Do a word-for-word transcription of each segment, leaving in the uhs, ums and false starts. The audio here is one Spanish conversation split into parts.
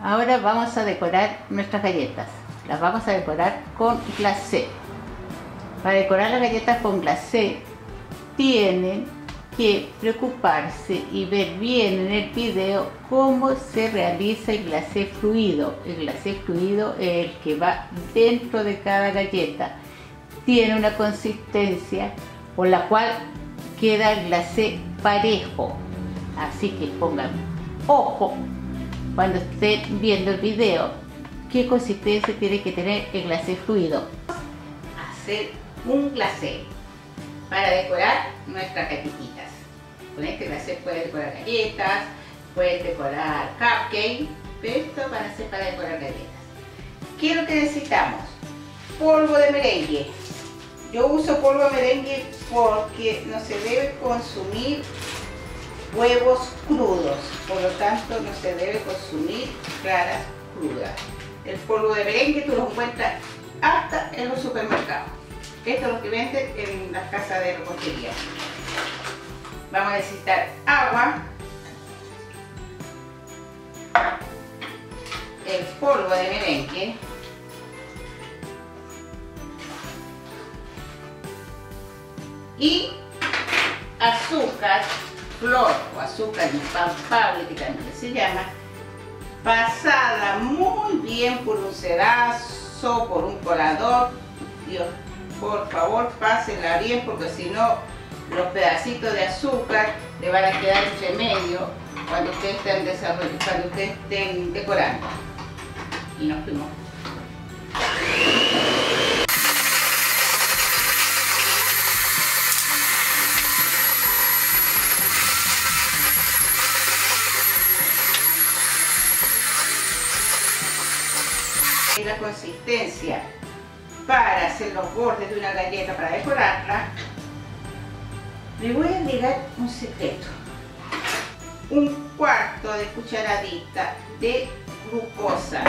Ahora vamos a decorar nuestras galletas. Las vamos a decorar con glacé. Para decorar las galletas con glacé tienen que preocuparse y ver bien en el video cómo se realiza el glacé fluido. El glacé fluido es el que va dentro de cada galleta. Tiene una consistencia por la cual queda el glacé parejo. Así que pongan ojo cuando estén viendo el video qué consistencia tiene que tener el glacé fluido. Hacer un glacé para decorar nuestras galletitas. Con este glacé puedes decorar galletas, puedes decorar cupcakes, pero esto van a ser para decorar galletas. ¿Qué es lo que necesitamos? Polvo de merengue. Yo uso polvo de merengue porque no se debe consumir huevos crudos, por lo tanto no se debe consumir claras crudas. El polvo de merengue tú lo encuentras hasta en los supermercados. Esto es lo que venden en las casas de repostería. Vamos a necesitar agua, el polvo de merengue, y azúcar, flor o azúcar impalpable, que también se llama, pasada muy bien por un cedazo, por un colador. Dios, por favor, pásenla bien, porque si no, los pedacitos de azúcar le van a quedar entre medio cuando ustedes estén desarrollando, cuando ustedes estén decorando. Y nos fuimos. La consistencia para hacer los bordes de una galleta para decorarla, le voy a agregar un secreto: un cuarto de cucharadita de glucosa.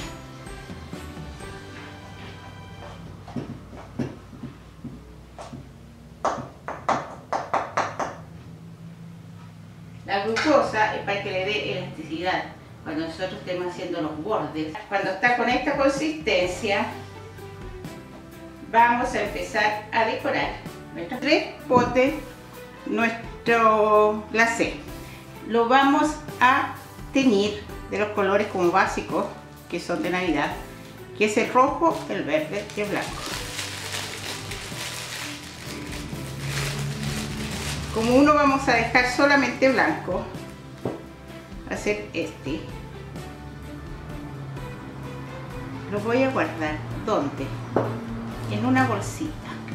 La glucosa es para que le dé elasticidad cuando nosotros estemos haciendo los bordes. Cuando está con esta consistencia, vamos a empezar a decorar nuestros tres potes, nuestro glacé. Lo vamos a teñir de los colores como básicos, que son de Navidad, que es el rojo, el verde y el blanco. Como uno vamos a dejar solamente blanco, va a ser este. Lo voy a guardar, ¿dónde? En una bolsita.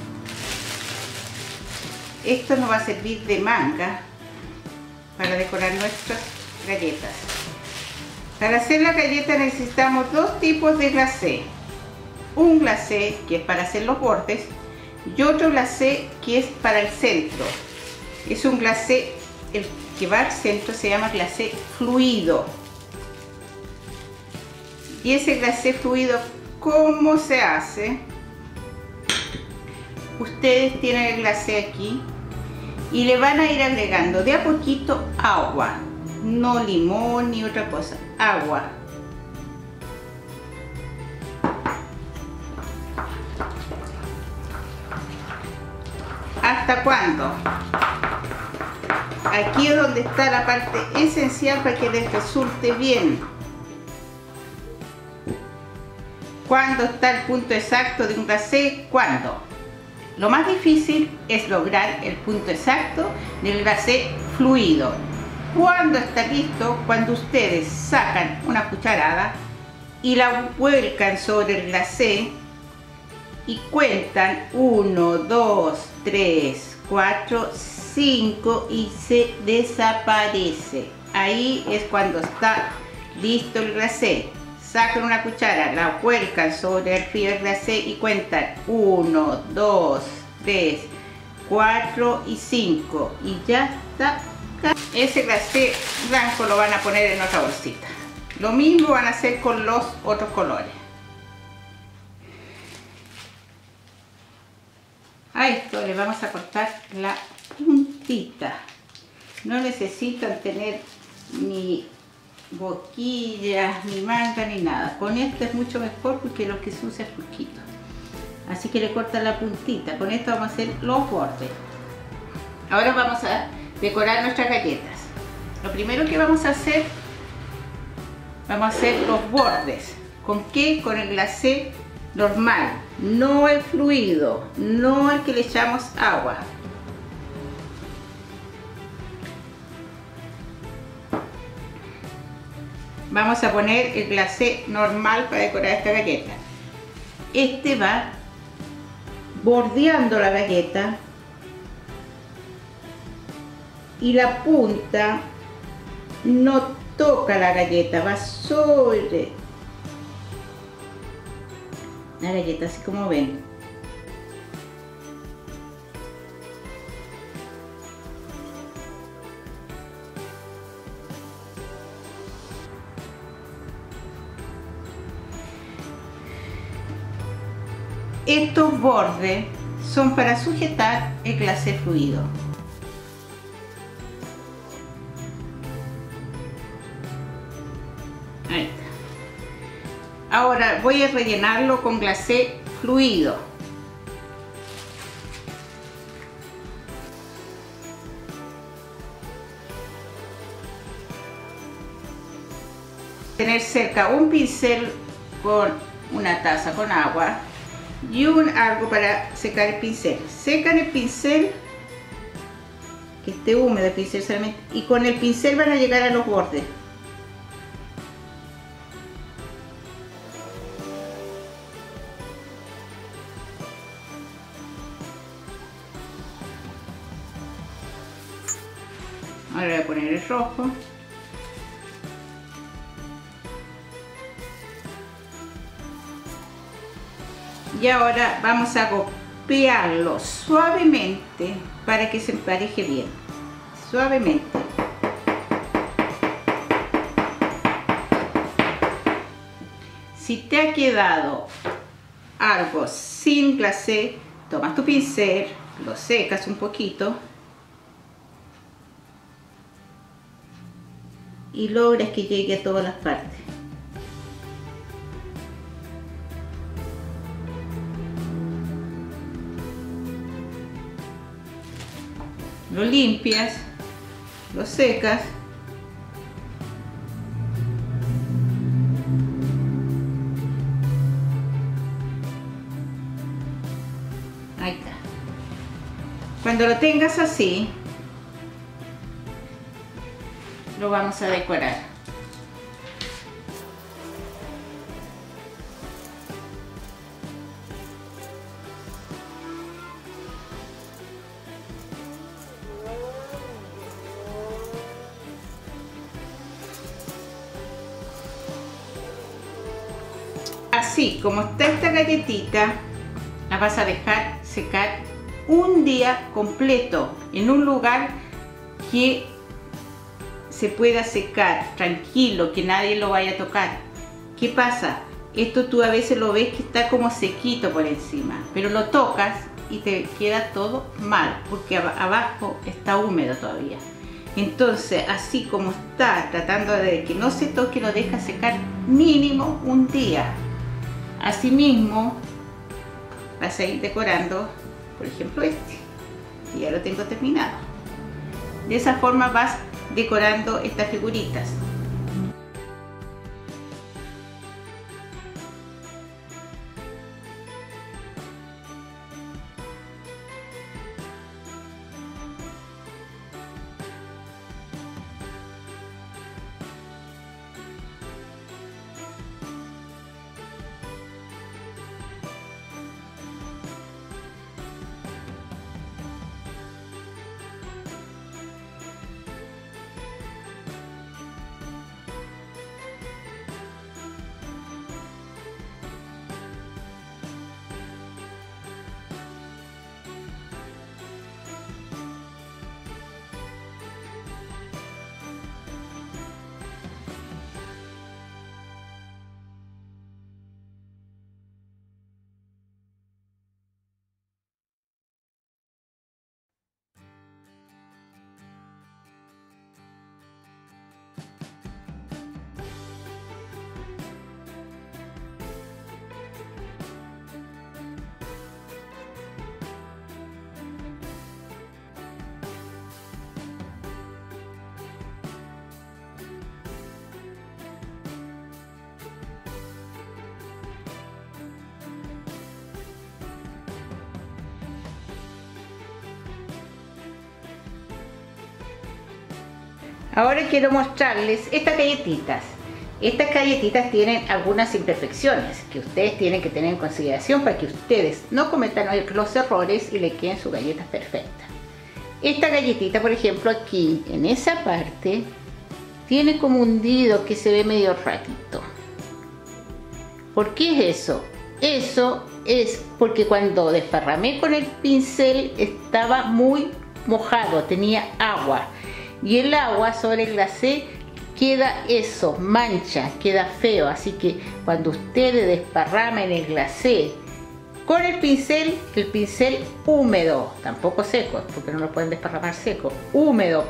Esto nos va a servir de manga para decorar nuestras galletas. Para hacer la galleta necesitamos dos tipos de glacé. Un glacé que es para hacer los bordes y otro glacé que es para el centro. Es un glacé, el que va al centro se llama glacé fluido. Y ese glacé fluido, ¿cómo se hace? Ustedes tienen el glacé aquí y le van a ir agregando de a poquito agua, no limón ni otra cosa, agua. ¿Hasta cuándo? Aquí es donde está la parte esencial para que les resulte bien. ¿Cuándo está el punto exacto de un glacé? ¿Cuándo? Lo más difícil es lograr el punto exacto del glacé fluido. ¿Cuándo está listo? Cuando ustedes sacan una cucharada y la vuelcan sobre el glacé y cuentan uno, dos, tres, cuatro, cinco y se desaparece. Ahí es cuando está listo el glacé. Sacan una cuchara, la vuelcan sobre el frío del glacé y cuentan uno, dos, tres, cuatro y cinco y ya está. Ese glacé blanco lo van a poner en otra bolsita. Lo mismo van a hacer con los otros colores. A esto le vamos a cortar la puntita. No necesitan tener ni boquillas, ni manga, ni nada. Con esto es mucho mejor porque lo que se usa es poquito. Así que le cortan la puntita. Con esto vamos a hacer los bordes. Ahora vamos a decorar nuestras galletas. Lo primero que vamos a hacer, vamos a hacer los bordes. ¿Con qué? Con el glacé normal, no el fluido, no el que le echamos agua. Vamos a poner el glacé normal para decorar esta galleta. Este va bordeando la galleta y la punta no toca la galleta, va sobre la galleta, así como ven. Estos bordes son para sujetar el glacé fluido. Ahí está. Ahora voy a rellenarlo con glacé fluido. Tener cerca un pincel con una taza con agua y un algo para secar el pincel. Secan el pincel, que esté húmedo el pincel solamente, y con el pincel van a llegar a los bordes. Ahora voy a poner el rojo. Y ahora vamos a golpearlo suavemente para que se empareje bien. Suavemente. Si te ha quedado algo sin glacé, tomas tu pincel, lo secas un poquito y logras que llegue a todas las partes. Lo limpias, lo secas. Ahí está. Cuando lo tengas así, lo vamos a decorar. Así como está esta galletita, la vas a dejar secar un día completo en un lugar que se pueda secar tranquilo, que nadie lo vaya a tocar. ¿Qué pasa? Esto tú a veces lo ves que está como sequito por encima, pero lo tocas y te queda todo mal porque abajo está húmedo todavía. Entonces, así como está, tratando de que no se toque, lo deja secar mínimo un día. Asimismo, vas a ir decorando, por ejemplo, este, que ya lo tengo terminado. De esa forma vas decorando estas figuritas. Ahora quiero mostrarles estas galletitas. Estas galletitas tienen algunas imperfecciones que ustedes tienen que tener en consideración para que ustedes no cometan los errores y le queden sus galletas perfectas. Esta galletita, por ejemplo, aquí en esa parte tiene como hundido que se ve medio ratito. ¿Por qué es eso? Eso es porque cuando desparramé con el pincel estaba muy mojado, tenía agua. Y el agua sobre el glacé queda eso, mancha, queda feo. Así que cuando ustedes desparramen el glacé con el pincel, el pincel húmedo, tampoco seco, porque no lo pueden desparramar seco, húmedo.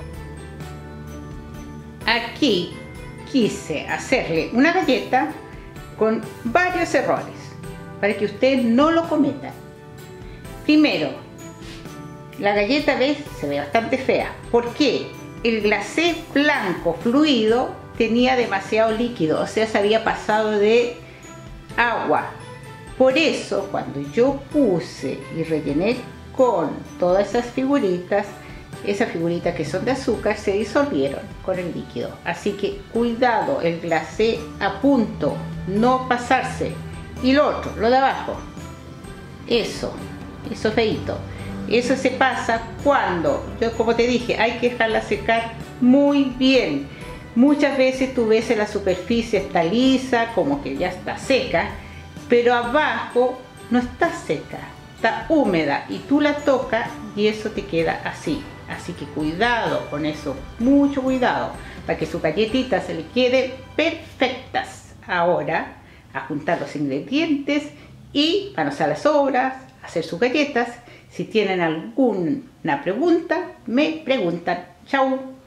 Aquí quise hacerle una galleta con varios errores para que ustedes no lo cometan. Primero, la galleta, ¿ves? Se ve bastante fea. ¿Por qué? El glacé blanco fluido tenía demasiado líquido, o sea, se había pasado de agua. Por eso, cuando yo puse y rellené con todas esas figuritas, esas figuritas que son de azúcar se disolvieron con el líquido. Así que cuidado, el glacé a punto, no pasarse. Y lo otro, lo de abajo, eso, eso feíto. Eso se pasa cuando, yo como te dije, hay que dejarla secar muy bien. Muchas veces tú ves en la superficie está lisa, como que ya está seca, pero abajo no está seca, está húmeda y tú la tocas y eso te queda así. Así que cuidado con eso, mucho cuidado, para que sus galletitas se le queden perfectas. Ahora, a juntar los ingredientes y para no usar las sobras, hacer sus galletas. Si tienen alguna pregunta, me preguntan. Chau.